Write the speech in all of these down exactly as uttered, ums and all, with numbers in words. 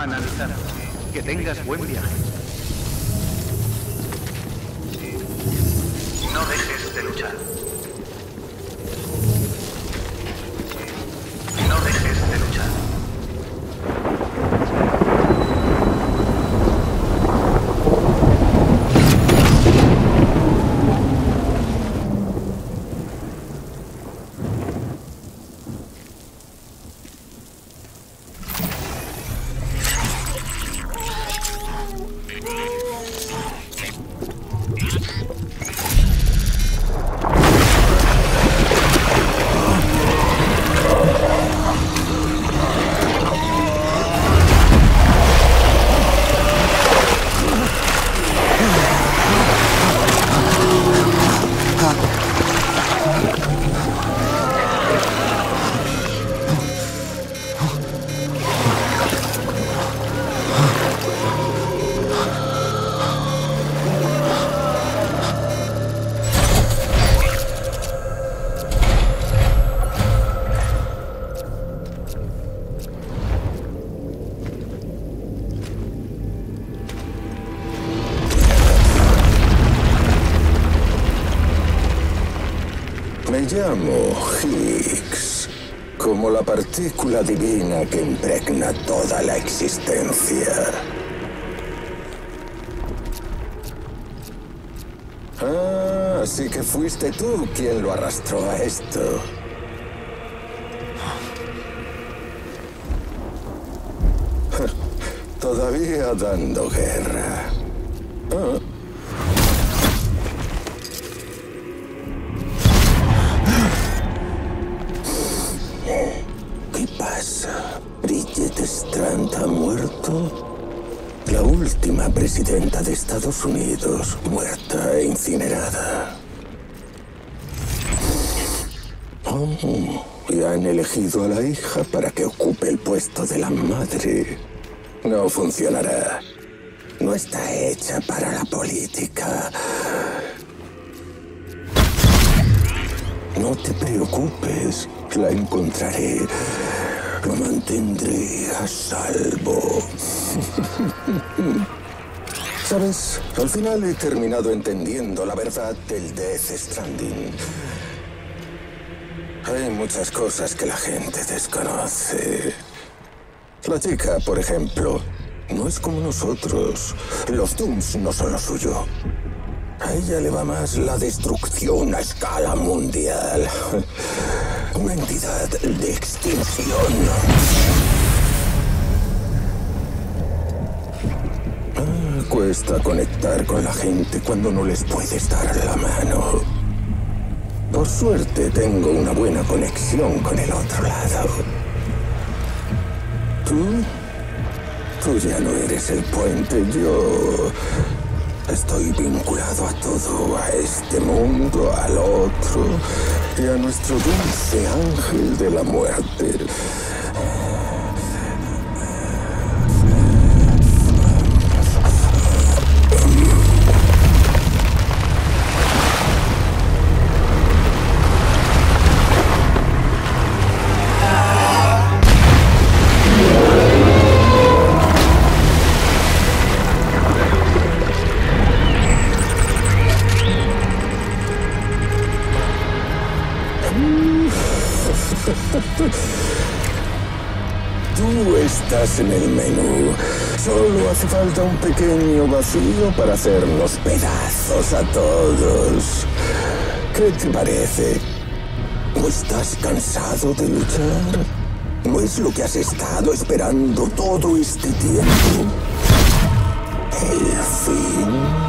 Analizar. Que tengas buen viaje. No dejes de luchar. No dejes de luchar. Me llamo Higgs, como la partícula divina que impregna toda la existencia. Ah, así que fuiste tú quien lo arrastró a esto. Todavía dando guerra. Ah. ¿Qué pasa? ¿Bridget Strand ha muerto? La última presidenta de Estados Unidos, muerta e incinerada. Oh, y han elegido a la hija para que ocupe el puesto de la madre. No funcionará. No está hecha para la política. No te preocupes, la encontraré. Lo mantendré a salvo. ¿Sabes? Al final he terminado entendiendo la verdad del Death Stranding. Hay muchas cosas que la gente desconoce. La chica, por ejemplo, no es como nosotros. Los Dooms no son lo suyo. A ella le va más la destrucción a escala mundial. Una entidad de extinción. Ah, cuesta conectar con la gente cuando no les puedes dar la mano. Por suerte tengo una buena conexión con el otro lado. ¿Tú? Tú ya no eres el puente, yo... Estoy vinculado a todo, a este mundo, al otro, y a nuestro dulce ángel de la muerte. Tú estás en el menú. Solo hace falta un pequeño vacío para hacernos pedazos a todos. ¿Qué te parece? ¿No estás cansado de luchar? ¿No es lo que has estado esperando todo este tiempo? ¿El fin?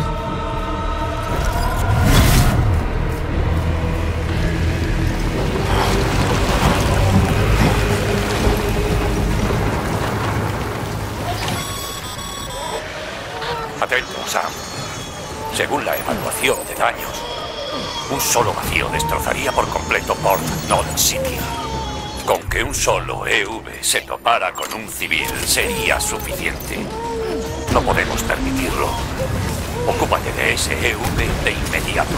Atento, Sam. Según la evaluación de daños, un solo vacío destrozaría por completo Port Knowledge City. Con que un solo E V se topara con un civil sería suficiente. No podemos permitirlo. Ocúpate de ese E V de inmediato.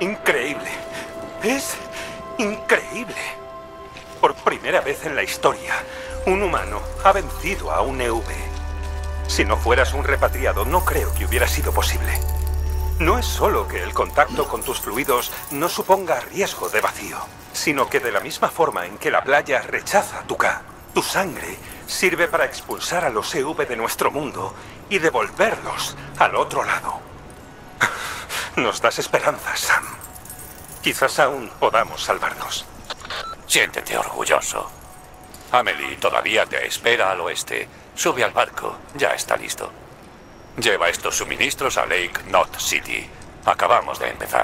Increíble. Es increíble. Por primera vez en la historia, un humano ha vencido a un E V. Si no fueras un repatriado, no creo que hubiera sido posible. No es solo que el contacto con tus fluidos no suponga riesgo de vacío, sino que de la misma forma en que la playa rechaza tu K, tu sangre sirve para expulsar a los E V de nuestro mundo y devolverlos al otro lado. Nos das esperanza, Sam. Quizás aún podamos salvarnos. Siéntete orgulloso. Amelie todavía te espera al oeste. Sube al barco, ya está listo. Lleva estos suministros a Lake Knot City. Acabamos de empezar.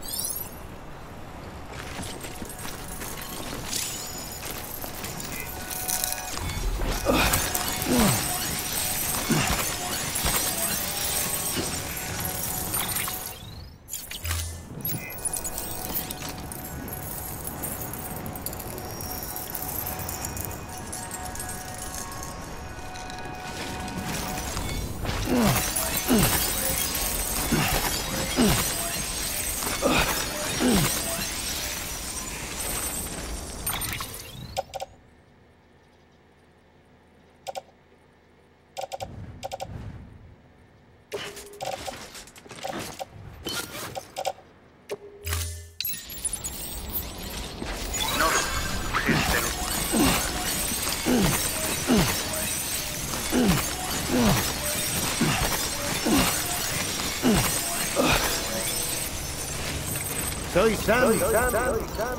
Soy Sam. Soy Sam. Soy Sam.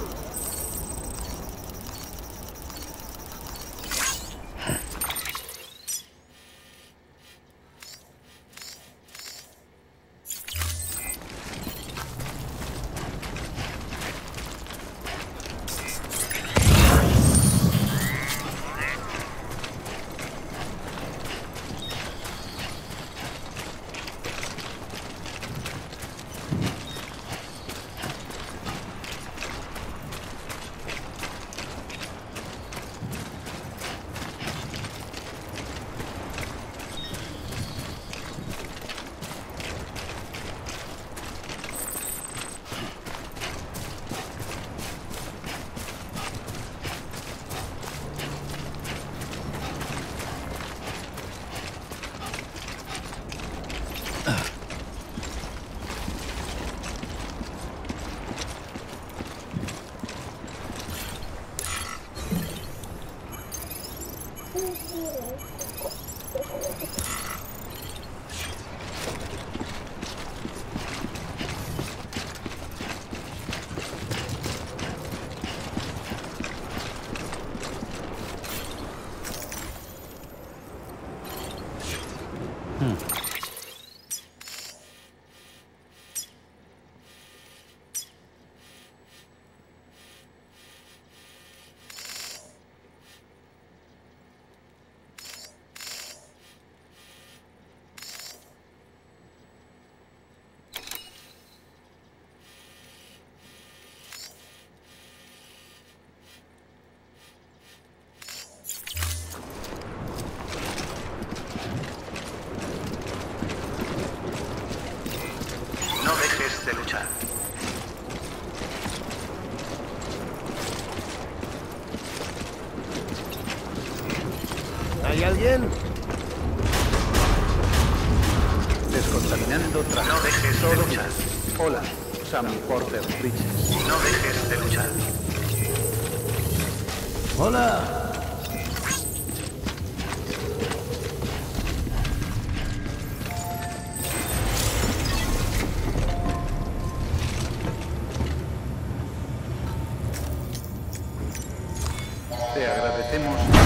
No dejes de luchar. ¿Hay alguien? Descontaminando tras. No dejes de luchar. Hola, Sam Porter Bridges. No dejes de luchar. Hola. Te agradecemos.